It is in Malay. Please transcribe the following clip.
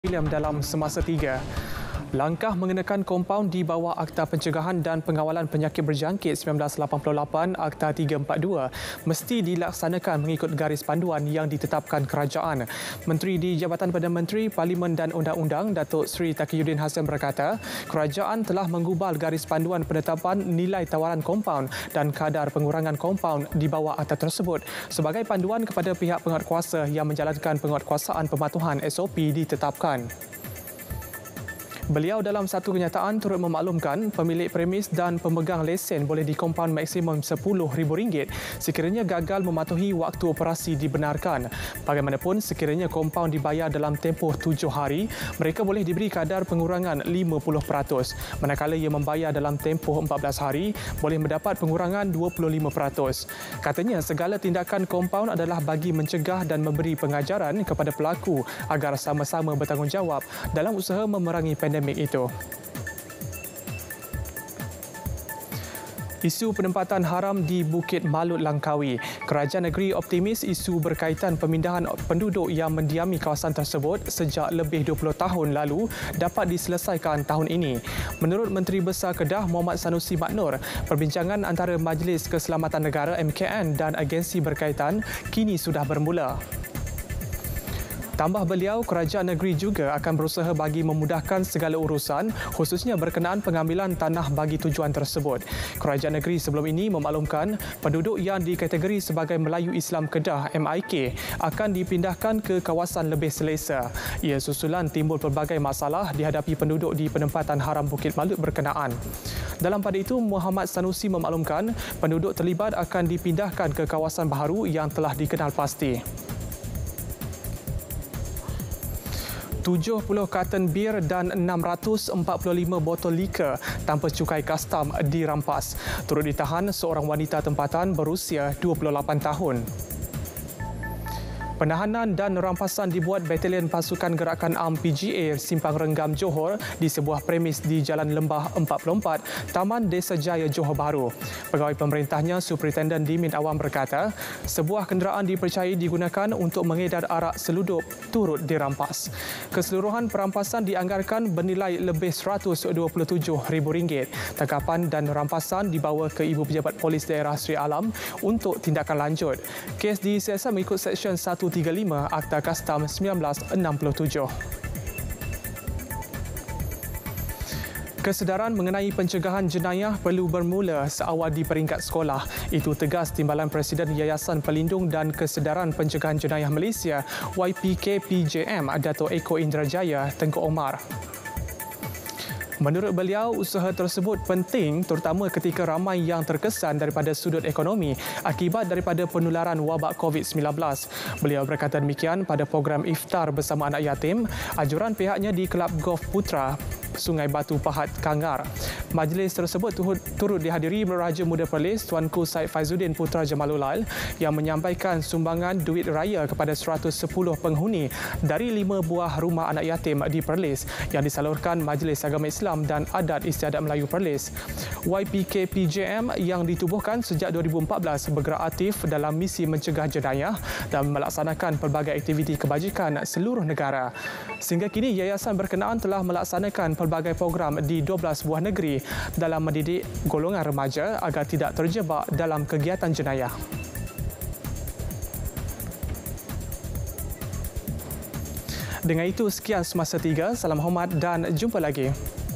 William dalam semasa 3. Langkah mengenakan kompaun di bawah Akta Pencegahan dan Pengawalan Penyakit Berjangkit 1988 Akta 342 mesti dilaksanakan mengikut garis panduan yang ditetapkan kerajaan. Menteri di Jabatan Perdana Menteri, Parlimen dan Undang-Undang Datuk Seri Taqiyuddin Hassan berkata, kerajaan telah menggubal garis panduan penetapan nilai tawaran kompaun dan kadar pengurangan kompaun di bawah akta tersebut sebagai panduan kepada pihak penguatkuasa yang menjalankan penguatkuasaan pematuhan SOP ditetapkan. Beliau dalam satu kenyataan turut memaklumkan pemilik premis dan pemegang lesen boleh dikompaun maksimum RM10,000 sekiranya gagal mematuhi waktu operasi dibenarkan. Bagaimanapun, sekiranya kompaun dibayar dalam tempoh 7 hari, mereka boleh diberi kadar pengurangan 50%. Manakala ia membayar dalam tempoh 14 hari, boleh mendapat pengurangan 25%. Katanya, segala tindakan kompaun adalah bagi mencegah dan memberi pengajaran kepada pelaku agar sama-sama bertanggungjawab dalam usaha memerangi pandemik itu. Isu penempatan haram di Bukit Malut Langkawi. Kerajaan negeri optimis isu berkaitan pemindahan penduduk yang mendiami kawasan tersebut sejak lebih 20 tahun lalu dapat diselesaikan tahun ini. Menurut Menteri Besar Kedah Muhammad Sanusi Maknur, perbincangan antara Majlis Keselamatan Negara MKN dan agensi berkaitan kini sudah bermula. Tambah beliau, kerajaan negeri juga akan berusaha bagi memudahkan segala urusan khususnya berkenaan pengambilan tanah bagi tujuan tersebut. Kerajaan negeri sebelum ini memaklumkan penduduk yang dikategori sebagai Melayu Islam Kedah MIK akan dipindahkan ke kawasan lebih selesa. Ia susulan timbul pelbagai masalah dihadapi penduduk di penempatan haram Bukit Malut berkenaan. Dalam pada itu, Muhammad Sanusi memaklumkan penduduk terlibat akan dipindahkan ke kawasan baharu yang telah dikenal pasti. 70 karton bir dan 645 botol liker tanpa cukai kastam dirampas. Turut ditahan seorang wanita tempatan berusia 28 tahun. Penahanan dan rampasan dibuat Batalion Pasukan Gerakan Am PGA Simpang Renggam Johor di sebuah premis di Jalan Lembah 44, Taman Desa Jaya, Johor Bahru. Pegawai pemerintahnya, Superintendent Dimin Awam berkata, sebuah kenderaan dipercayai digunakan untuk mengedar arak seludup turut dirampas. Keseluruhan perampasan dianggarkan bernilai lebih RM127,000. Tangkapan dan rampasan dibawa ke Ibu Pejabat Polis Daerah Sri Alam untuk tindakan lanjut. Kes disiasat mengikut Seksyen 135 Akta Kastam 1967. Kesedaran mengenai pencegahan jenayah perlu bermula seawal di peringkat sekolah. Itu tegas Timbalan Presiden Yayasan Pelindung dan Kesedaran Pencegahan Jenayah Malaysia YPKPJM Dato' Eko Indrajaya Tengku Omar. Menurut beliau, usaha tersebut penting terutama ketika ramai yang terkesan daripada sudut ekonomi akibat daripada penularan wabak COVID-19. Beliau berkata demikian pada program iftar bersama anak yatim, anjuran pihaknya di Kelab Golf Putra Sungai Batu Pahat, Kangar. Majlis tersebut turut dihadiri Raja Muda Perlis Tuanku Said Faizuddin Putra Jamalullah yang menyampaikan sumbangan duit raya kepada 110 penghuni dari 5 buah rumah anak yatim di Perlis yang disalurkan Majlis Agama Islam dan Adat Istiadat Melayu Perlis. YPKPJM yang ditubuhkan sejak 2014 bergerak aktif dalam misi mencegah jenayah dan melaksanakan pelbagai aktiviti kebajikan seluruh negara. Sehingga kini yayasan berkenaan telah melaksanakan pelbagai program di 12 buah negeri dalam mendidik golongan remaja agar tidak terjebak dalam kegiatan jenayah. Dengan itu, sekian Semasa 3. Salam hormat dan jumpa lagi.